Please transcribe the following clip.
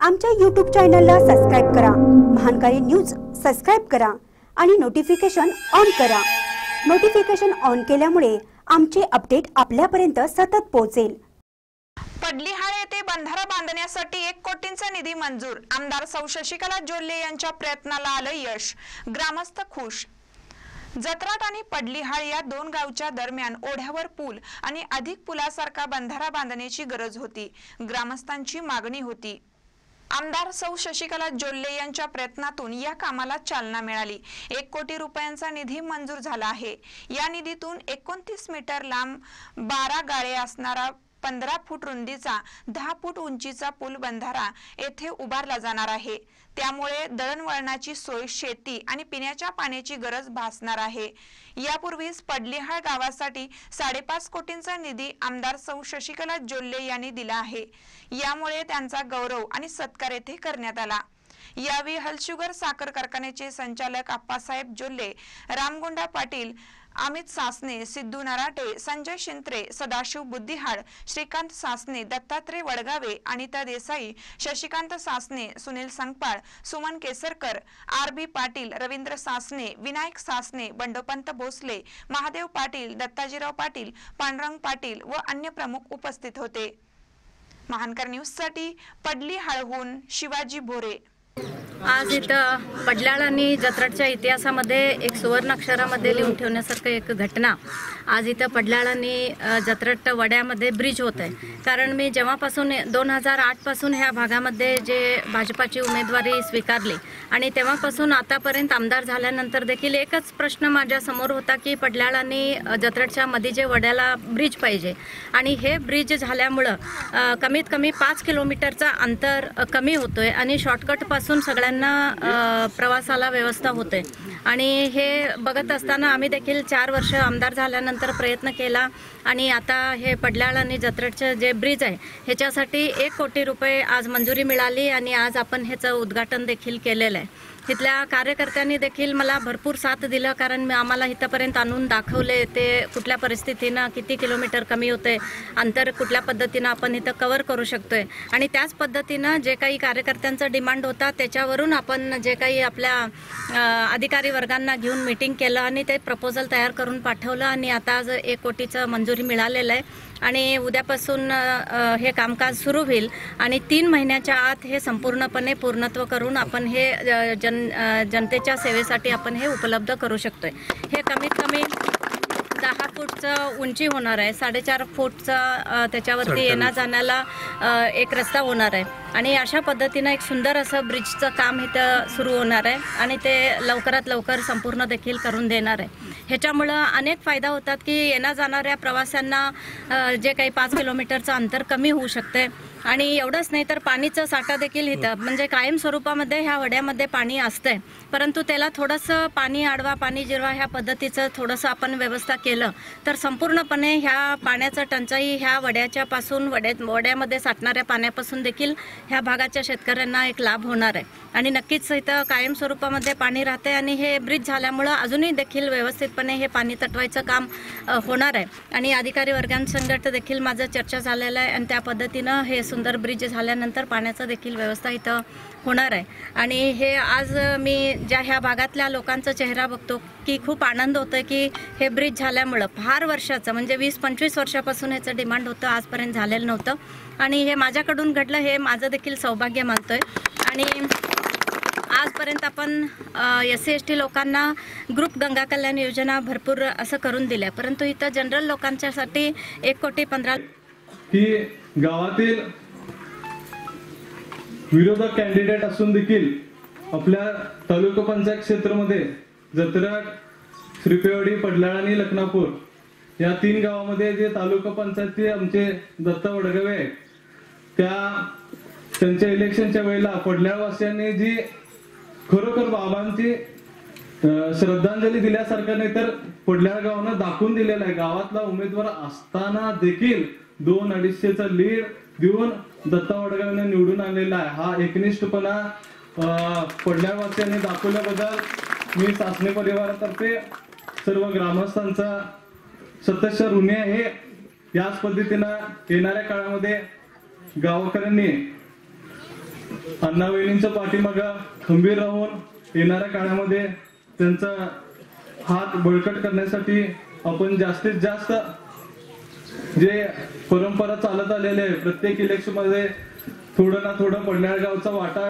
आमच्या YouTube चॅनलला subscribe करा, महानकारी न्यूज सबस्क्राइब करा आणि नोटिफिकेशन ऑन करा। नोटिफिकेशन ऑन केल्यामुळे आमचे अपडेट आपल्यापर्यंत सतत पोहोचेल। पडलीहाळ येथे बंधारा बांधण्यासाठी 1 कोटींचा निधी मंजूर। आमदार सौ शशिकला जोल्ले यांच्या प्रयत्नाला आलं यश, ग्रामस्थ खुश। जत्राट आणि पडलीहाळ या दोन गावच्या दरम्यान ओढ्यावर पूल आणि अधिक पुलासारखा बंधारा बांधण्याची गरज होती। ग्रामस्थांची मागणी होती। आमदार सौ शशिकला जोल्ले यांच्या प्रयत्नातून या कामाला चालना मिळाली। 1 कोटी रुपयांचा निधी मंजूर झाला आहे। या निधीतून 29 मीटर लांब 12 गाळे असणारा 15 फूट रुंदीचा 10 फूट उंचीचा पूल बंधारा येथे उभारला जाणार आहे। त्यामुळे दळणवळणाची सोय, शेती आणि पिण्याच्या पाण्याची गरज भासणार आहे। यापूर्वीच पडलीहाळ गावासाठी 5.5 कोटींचा निधी आमदार सौ शशिकला जोल्ले यांनी दिला आहे। यामुळे त्यांचा गौरव आणि सत्कार येथे करण्यात आला। यावेळी हलशुगर साखर कारखान्याचे संचालक आप्पासाहेब जोल्ले, रामगोंडा पाटील, अमित सासने, सिद्धू नराटे, संजय शिंत्रे, सदाशिव बुद्धिहाळ, श्रीकांत सासने, दत्तात्रय वडगावे, अनिता देसाई, शशिकांत सासने, सुनील संगपाळ, सुमन केसरकर, आर.बी. पाटील, रवींद्र सासने, विनायक सासने, बंडोपंत भोसले, महादेव पाटील, दत्ताजीराव पाटील, पांडुरंग पाटील व अन्य प्रमुख उपस्थित होते। महानकर न्यूजसाठी पडलीहाळहून शिवाजी भोरे। आज इथं पडल्याळ आणि जत्राटच्या इतिहासामध्ये एक सुवर्ण अक्षरामध्ये लिहून ठेवण्यासारखं एक घटना आज इथं पडल्याळ आणि जत्राट वड्यामध्ये ब्रिज होत आहे। कारण मी जेव्हापासून 2008 पासून ह्या भागामध्ये जे भाजपाची उमेदवारी स्वीकारली आणि तेव्हापासून आतापर्यंत आमदार झाल्यानंतर देखील एकच प्रश्न माझ्या समोर होता की पडल्याळ आणि जत्राटच्या मध्ये जे वड्याला ब्रिज पाहिजे आणि हे ब्रिज झाल्यामुळं कमीत कमी 5 किलोमीटरचा अंतर कमी होतोय आणि शॉर्टकट पासून सगळ्यांना प्रवासाला व्यवस्था होते। आणि हे बघत असताना आम्ही देखील 4 वर्ष आमदार झाल्यानंतर प्रयत्न केला आणि आता हे पडल्याळ आणि जत्राटचे जे ब्रिज आहे ह्याच्यासाठी 1 कोटी रुपये आज मंजुरी मिळाली आणि आज आपण ह्याचं उद्घाटन देखील केलेलं आहे। तिथल्या कार्यकर्त्यांनी देखील मला भरपूर साथ दिलं, कारण आम्हाला इथंपर्यंत आणून दाखवले ते कुठल्या परिस्थितीनं किती किलोमीटर कमी होते, अंतर कुठल्या पद्धतीनं आपण इथं कव्हर करू शकतोय आणि त्याच पद्धतीनं जे काही कार्यकर्त्यांचा डिमांड होता त्याच्यावरून आपण जे काही आपल्या अधिकारी वर्गांना घेऊन मीटिंग केलं आणि ते प्रपोजल तयार करून पाठवलं आणि आता आज 1 कोटीचं मंजुरी मिळालेलं आहे आणि उद्यापासून हे कामकाज सुरू होईल आणि 3 महिन्याच्या आत हे संपूर्णपणे पूर्णत्व करून आपण हे जनतेच्या सेवेसाठी आपण हे उपलब्ध करू शकतोय। हे कमीत कमी 10 फूटचं उंची होणार आहे, 4.5 फूटचा त्याच्यावरती येण्या जाण्याला एक रस्ता होणार आहे आणि अशा पद्धतीनं एक सुंदर असं ब्रिजचं काम इथं सुरू होणार आहे आणि ते लवकरात लवकर संपूर्ण देखील करून देणार आहे। ह्याच्यामुळं अनेक फायदा होतात की येण्या जाणाऱ्या प्रवाशांना जे काही 5 किलोमीटरचं अंतर कमी होऊ शकते आणि एवढंच नाही तर पाणीचं साठा देखील इथं म्हणजे कायम स्वरूपामध्ये ह्या वड्यामध्ये पाणी असतंय, परंतु त्याला थोडंसं पाणी अडवा पाणी जिरवा ह्या पद्धतीचं थोडंसं आपण व्यवस्था केलं तर संपूर्णपणे ह्या पाण्याचं टंचाई ह्या वड्याच्या पासून वड्यामध्ये साठणाऱ्या पाण्यापासून देखील ह्या भागाच्या शेतकऱ्यांना एक लाभ होणार आहे आणि नक्कीच इथं कायम स्वरूपामध्ये पाणी राहते आणि हे ब्रिज झाल्यामुळं अजूनही देखील व्यवस्थितपणे हे पाणी तटवायचं काम होणार आहे आणि अधिकारी वर्गांसंगत देखील माझं चर्चा झालेलं आहे आणि त्या पद्धतीनं हे सुंदर ब्रिज झाल्यानंतर पाण्याचं देखील व्यवस्था इथं होणार आहे आणि हे आज मी ज्या ह्या भागातल्या लोकांचा चेहरा बघतो की खूप आनंद होतोय की हे ब्रिज झाल्यामुळं फार वर्षाचं म्हणजे 20-25 वर्षापासून ह्याचं डिमांड होतं, आजपर्यंत झालेलं नव्हतं आणि हे माझ्याकडून घडलं हे माझं देखील सौभाग्य मानतोय आणि आजपर्यंत आपण SC/ST लोकांना ग्रुप गंगा कल्याण योजना भरपूर असं करून दिल्या, परंतु इथं जनरल लोकांच्यासाठी 1,15,00,000 की गावातील विरोधक कॅन्डिडेट असून देखील आपल्या तालुका पंचायत क्षेत्रामध्ये जत्राट, श्रीपेवाडी, पडल्याळ आणि लखनापूर या 3 गावामध्ये जे तालुका पंचायतचे आमचे दत्ता वडगावे आहेत त्यांच्या इलेक्शनच्या वेळेला पडल्याळवासियांनी जी खरोखर बाबांची श्रद्धांजली दिल्यासारखं नाही तर पडल्याळ गावानं दाखवून दिलेलं आहे। गावातला उमेदवार असताना देखील 2-250चा लीड देऊन दत्ता वडगावेने निवडून आणलेला आहे। हा एकनिष्ठपणा पडल्याळवासियांनी दाखवल्याबद्दल मी सासने परिवारातर्फे सर्व ग्रामस्थांचा सतत ऋणी आहे। याच पद्धतीनं येणाऱ्या काळामध्ये गावकऱ्यांनी अण्णावहिनींच्या पाठीमागं खंबीर राहून येणाऱ्या काळामध्ये त्यांचा हात बळकट करण्यासाठी आपण जास्तीत जास्त जे परंपरा चालत आलेले आहे, प्रत्येक इलेक्शन मध्ये थोडं ना थोडं पडल्याळ गावचा वाटा